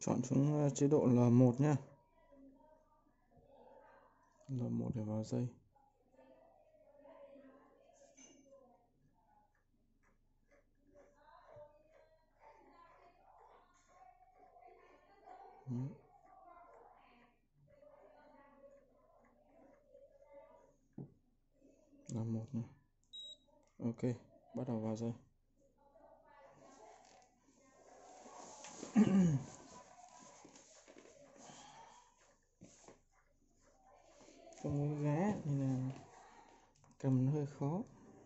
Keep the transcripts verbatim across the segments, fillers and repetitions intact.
Chọn xuống chế độ L một nhé. L một để vào dây. L một nhé. Ok, bắt đầu vào dây. Không có giá nên là cầm nó hơi khó.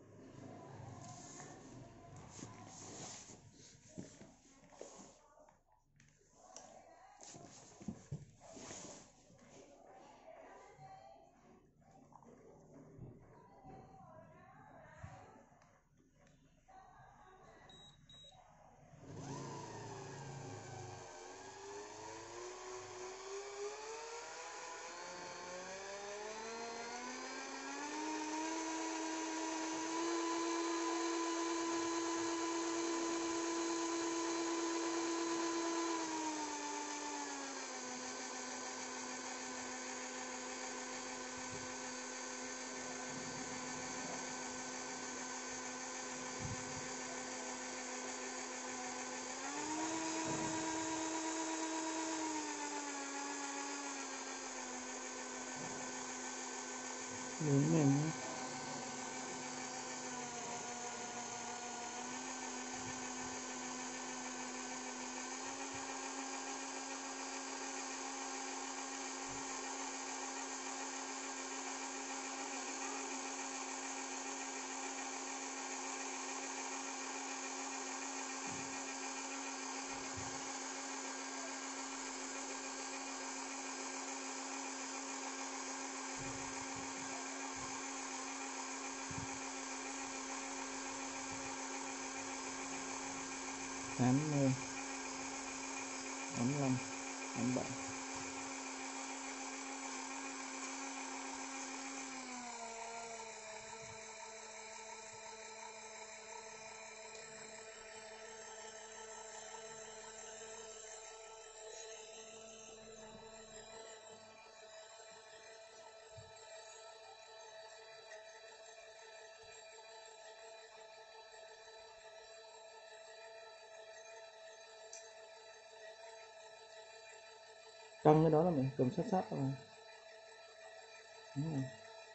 Lớn mềm nhé. tám mươi, tám mươi lăm, tám mươi bảy. Căng cái đó là mình cầm sát sát vào. Đúng rồi.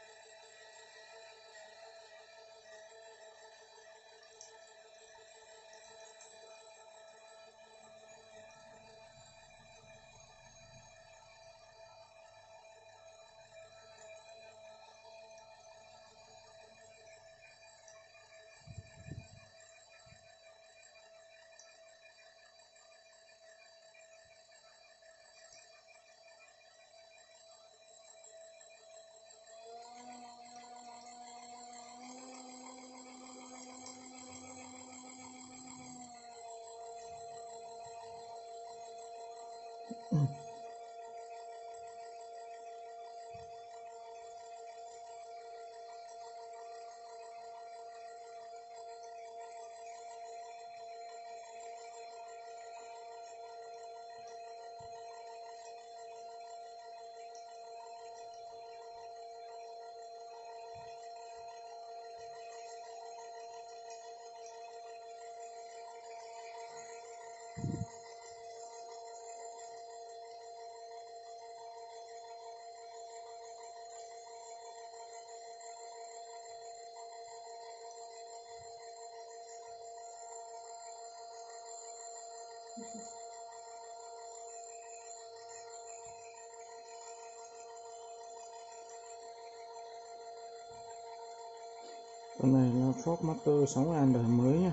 Con này là Ford Master sáu ngàn đời mới nha.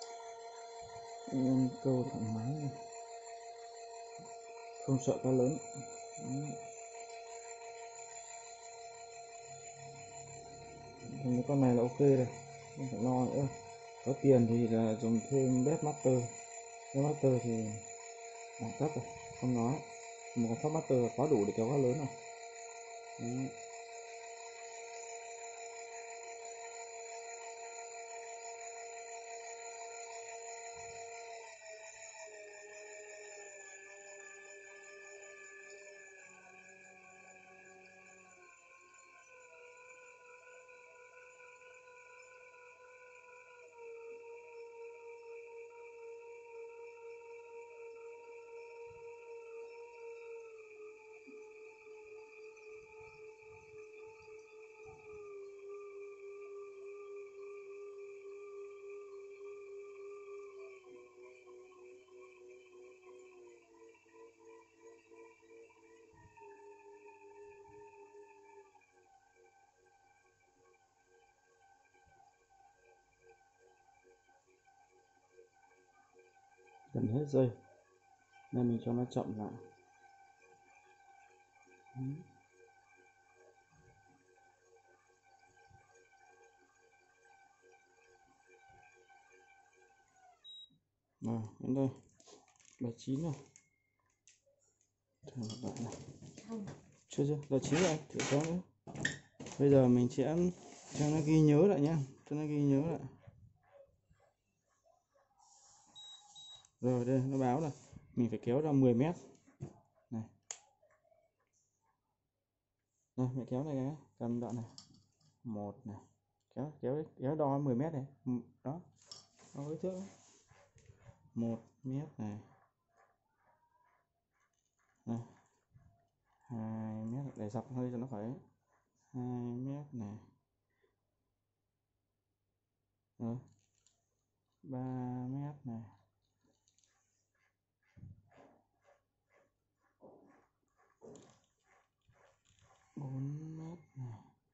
Em câu thoải mái nha. Không sợ cá lớn. Đấy. Con này là ok rồi, không phải lo nữa. Có tiền thì là dùng thêm bếp Master. Bếp Master thì đẳng cấp rồi, không nói. Một con Ford Master quá đủ để kéo cá lớn rồi. Đấy. gần hết dây nên mình cho nó chậm lại. Rồi đến đây là chín rồi. Thử một đoạn này. Chưa chưa, là chín rồi, thử cho nữa. Bây giờ mình sẽ cho nó ghi nhớ lại nhá, cho nó ghi nhớ lại. Rồi đây nó báo là mình phải kéo ra mười mét này. Này mẹ kéo này cái cầm đoạn này một này, kéo kéo kéo đo mười mét này đó, đo kích thước một mét này, này hai mét để dọc hơi cho nó phải hai mét này, rồi ba mét này, bốn mét này,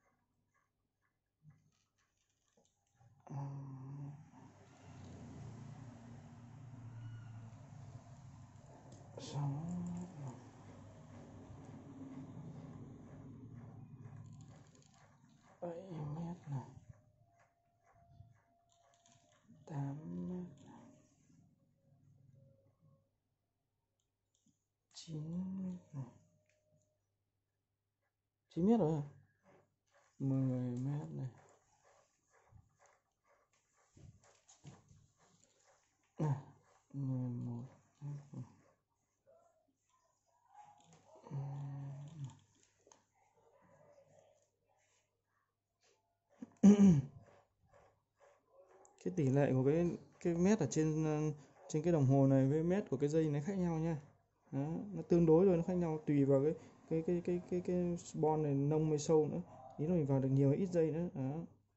sáu bảy mét này, tám mét này, chín mét này, chín mét rồi à? mười mét này, à, mười một mét này. Cái tỷ lệ của cái cái mét ở trên trên cái đồng hồ này với mét của cái dây này khác nhau nha. Đó, nó tương đối rồi, nó khác nhau tùy vào cái cái cái cái cái cái spawn này nông hay sâu nữa, ý là mình vào được nhiều hay ít dây nữa. Đó.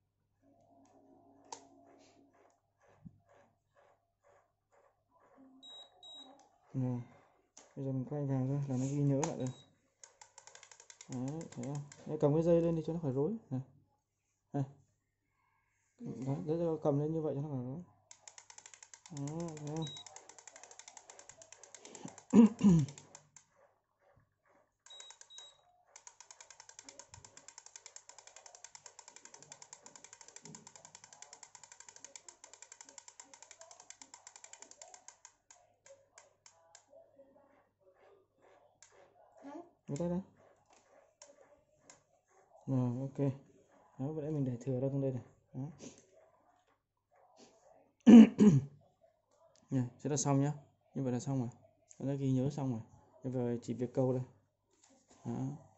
Rồi. Bây giờ mình quay vào thôi là nó ghi nhớ lại đây. Đấy, thấy không? Đấy, cầm cái dây lên đi cho nó khỏi rối này. Đây. Đấy, đấy, cầm lên như vậy cho nó khỏi rối. Đó, thấy không? Người ta đây. Rồi ok. Đó, vừa nãy mình để thừa ra trong đây này. Đó. Này, sẽ là xong nhá. Như vậy là xong rồi. Nó đã ghi nhớ xong rồi. Bây giờ chỉ việc câu đây. Đó.